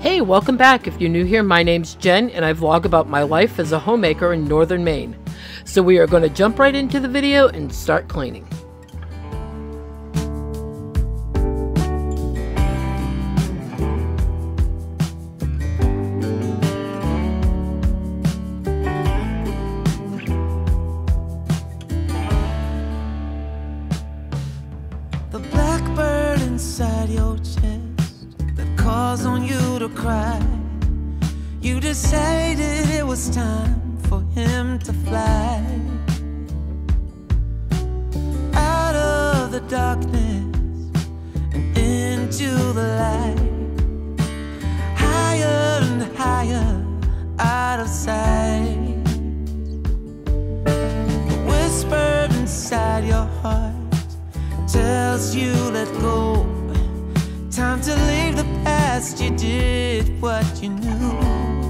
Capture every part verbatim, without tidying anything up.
Hey, welcome back. If you're new here, my name's Jen and I vlog about my life as a homemaker in northern Maine. So we are going to jump right into the video and start cleaning. The blackbird inside your chest that calls on you to cry. You decided it was time for him to fly out of the darkness and into the light, higher and higher out of sight. The whisper inside your heart tells you let go. Time to leave the past. You did what you knew.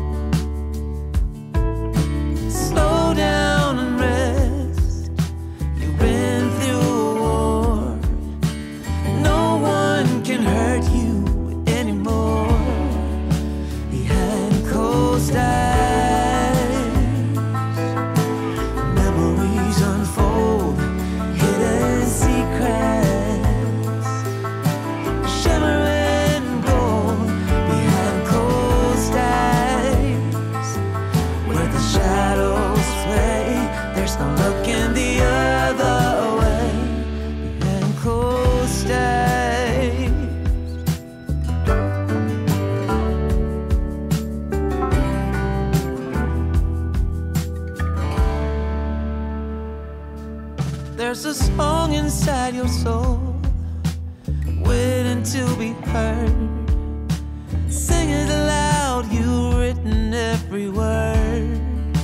Slow down and rest. You've been through a war. No one can hurt you anymore. Behind closed eyes, memories unfold, hidden secrets. There's a song inside your soul, waiting to be heard. Sing it aloud, you've written every word.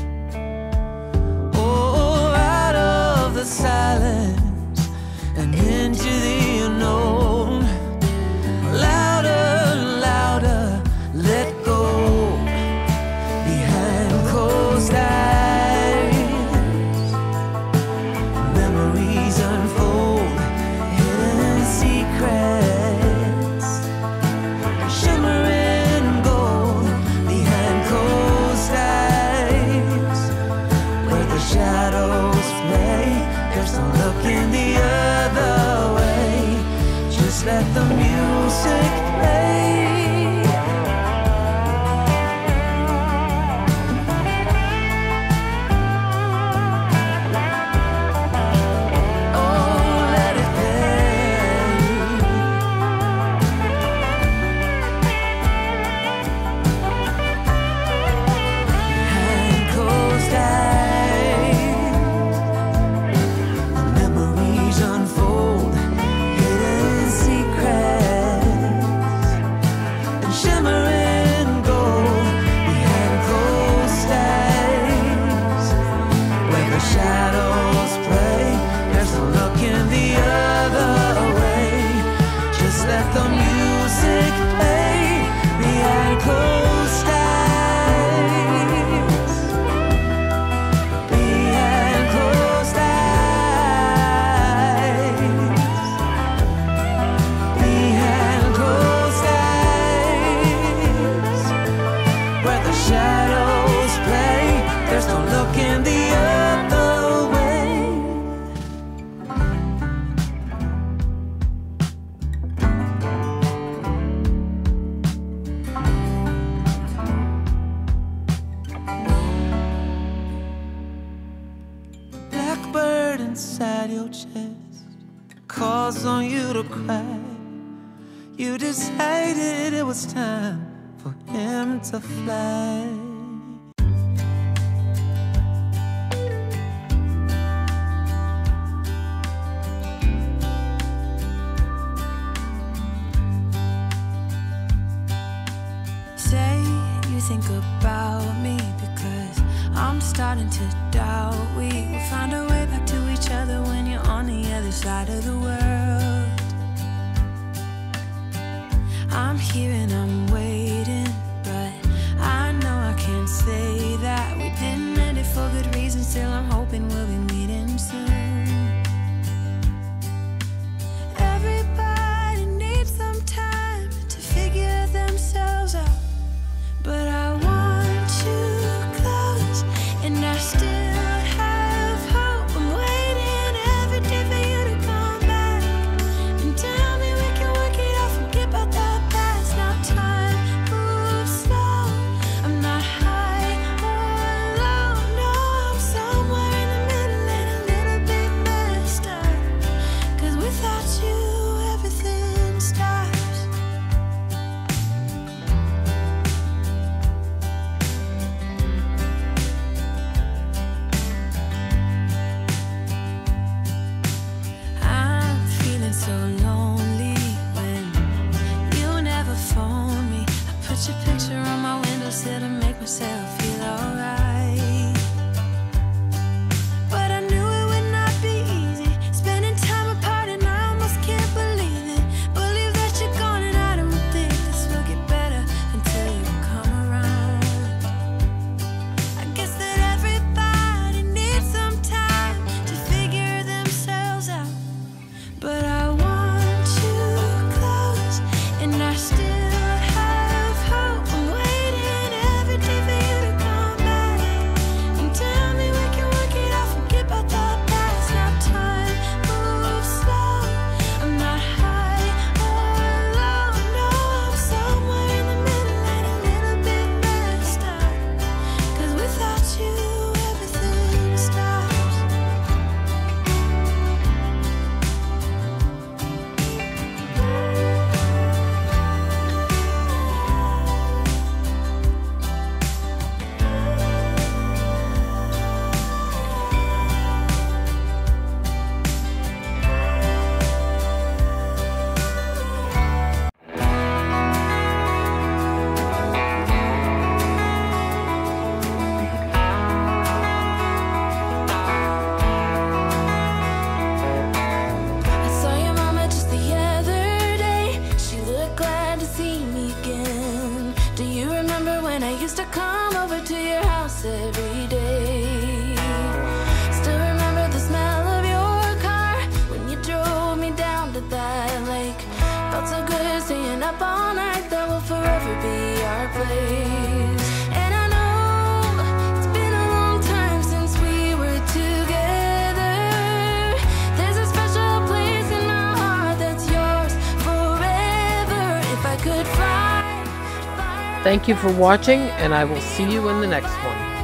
Oh, out of the silence and into the unknown. Louder, louder, let go. Behind closed eyes, unfold, hidden secrets, shimmering gold behind closed eyes, where the shadows play. There's no looking the other way. Just let the music play. Inside your chest calls on you to cry. You decided it was time for him to fly. Say you think about me because I'm starting to doubt we will find a way back to each other when you're on the other side of the world. I'm here and I'm waiting, but I know I can't say that we didn't end it for good reason. Still I'm hoping we'll be meeting soon. Everybody needs some time to figure themselves out. put your picture on my windowsill to make myself feel alright. But I knew it would not be easy, spending time apart, and I almost can't believe it. Believe that you're gone, and I don't think this will get better until you come around. I guess that everybody needs some time to figure themselves out. But I want you close, and I still have hope. I'm waiting every day for you to come back and tell me we can work it out, forget about the past. Now time moves slow, I'm not high or low, no, I'm somewhere in the middle and a little bit messed up. 'Cause without you everything stops. I saw your mama just the other day. She looked glad to see me again. Do you remember when I used to come over to your house every day? Still remember the smell of your car when you drove me down to that lake. Felt so good staying up all night, that will forever be our place. And I know it's been a long time since we were together. There's a special place in my heart that's yours forever. If I could fly, fly Thank you for watching, and I will see you in the next one.